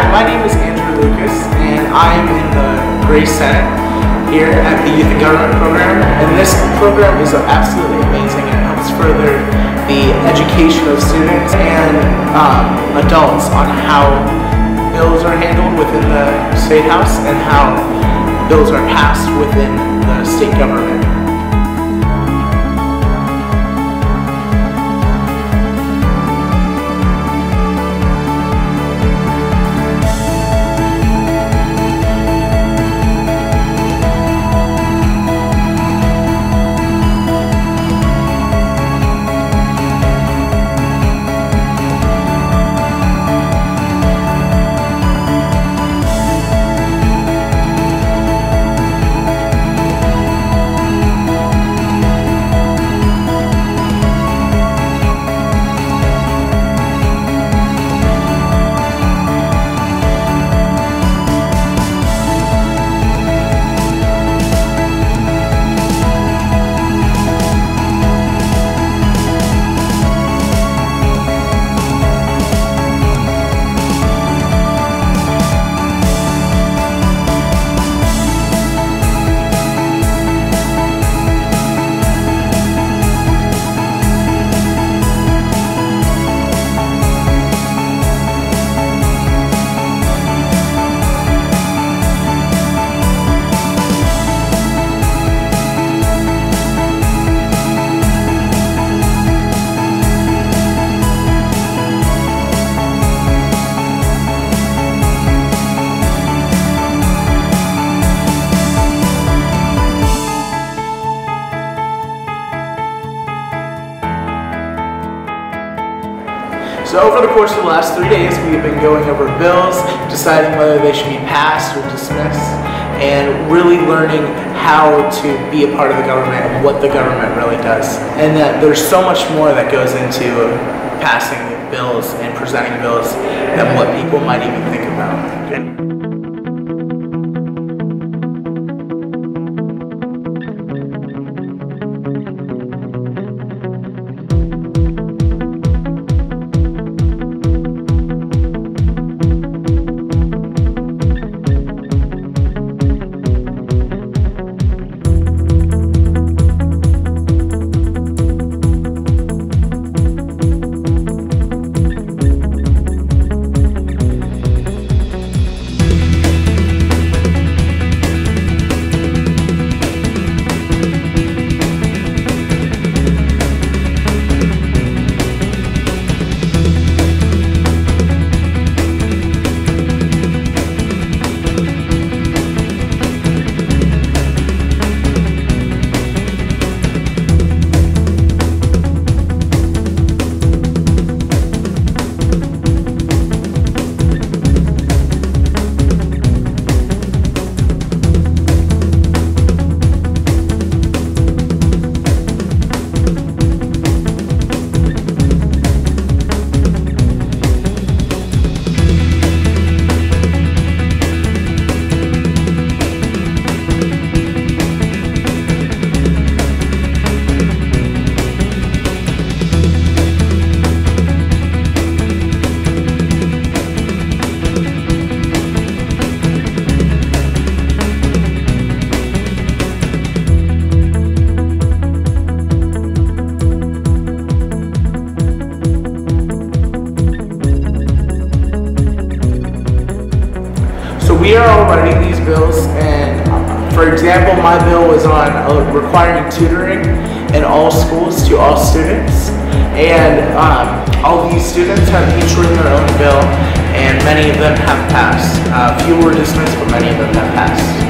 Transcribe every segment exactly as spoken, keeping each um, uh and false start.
my name is Andrew Lucas, and I am in the Grace Senate here at the Youth and Government program. And this program is absolutely amazing. It helps further the education of students and um, adults on how bills are handled within the State House and how bills are passed within the state government. So over the course of the last three days, we've been going over bills, deciding whether they should be passed or dismissed, and really learning how to be a part of the government and what the government really does. And that there's so much more that goes into passing bills and presenting bills than what people might even think about. We are all writing these bills, and for example, my bill was on uh, requiring tutoring in all schools to all students, and um, all these students have each written their own bill, and many of them have passed. Uh, few were dismissed, but many of them have passed.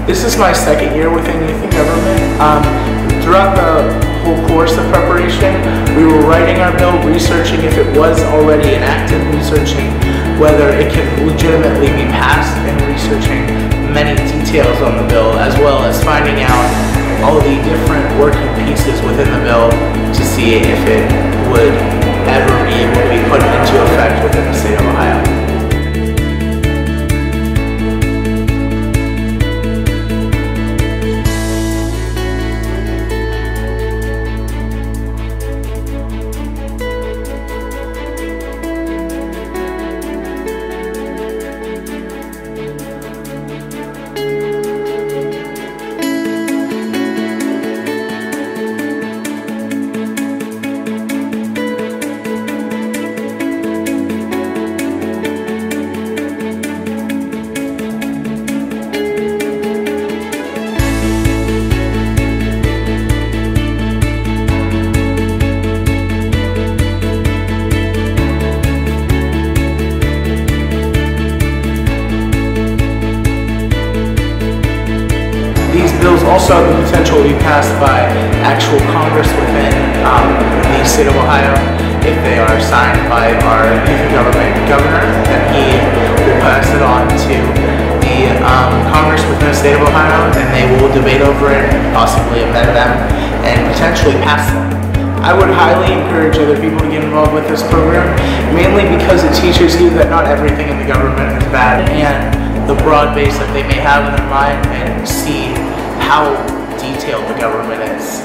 This is my second year within youth and government. Um, throughout the whole course of preparation, we were writing our bill, researching if it was already enacted, researching whether it could legitimately be passed, and researching many details on the bill, as well as finding out all the different working pieces within the bill to see if it would ever be able to be put into effect within the state of Ohio. These bills also have the potential to be passed by actual Congress within um, the state of Ohio. If they are signed by our youth and government governor, then he will pass it on to the um, Congress within the state of Ohio, and they will debate over it, possibly amend them, and potentially pass them. I would highly encourage other people to get involved with this program, mainly because it teaches you that not everything in the government is bad, and the broad base that they may have in their mind, and see how detailed the government is.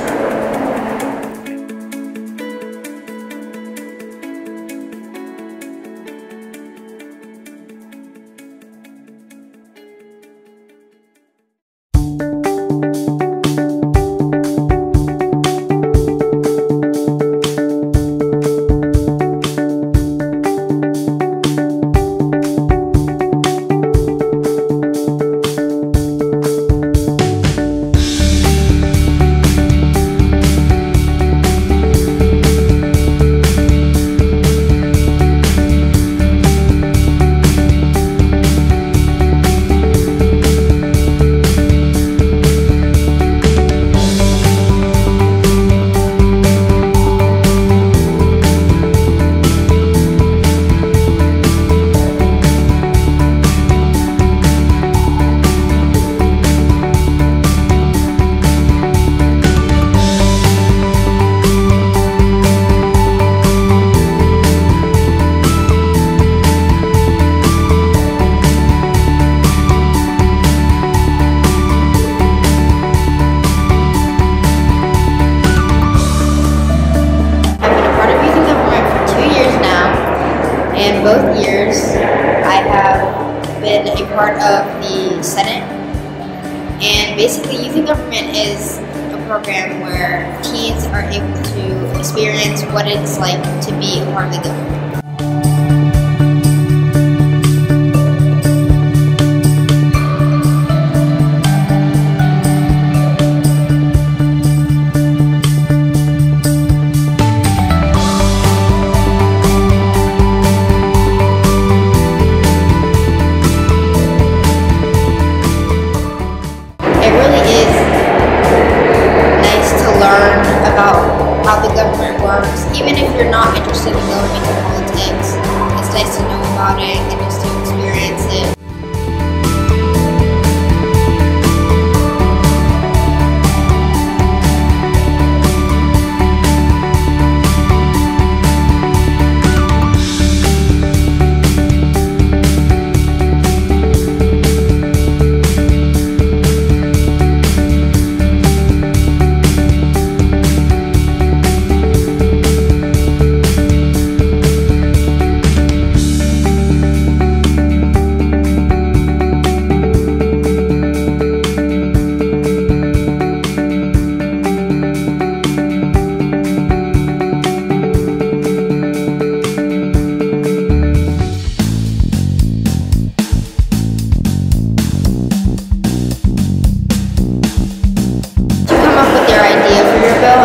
Both years, I have been a part of the Senate, and basically Youth in Government is a program where teens are able to experience what it's like to be a part of the government. How the government works, even if you're not interested in going into politics, it's nice to know about it and just to experience it.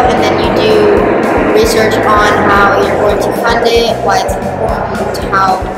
Research on how you're going to fund it, why it's important, how